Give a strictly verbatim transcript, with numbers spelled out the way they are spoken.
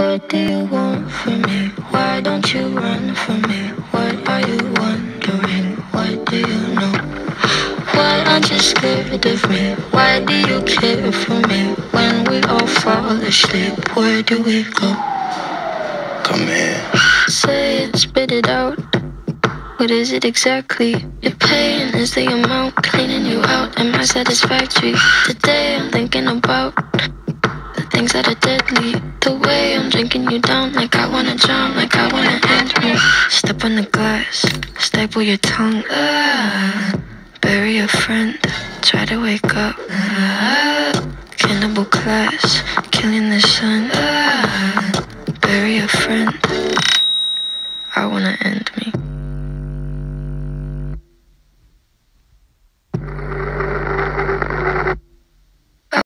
What do you want from me? Why don't you run from me? What are you wondering? What do you know? Why aren't you scared of me? Why do you care for me? When we all fall asleep, where do we go? Come here. Say it, spit it out. What is it exactly? Your pain is the amount cleaning you out. Am I satisfactory? Today I'm thinking about the things that are deadly. The way I'm drinking you down, like I wanna drown, like I wanna end me. Step on the glass, staple your tongue. Ah, bury a friend, try to wake up. Ah, cannibal class, killing the sun.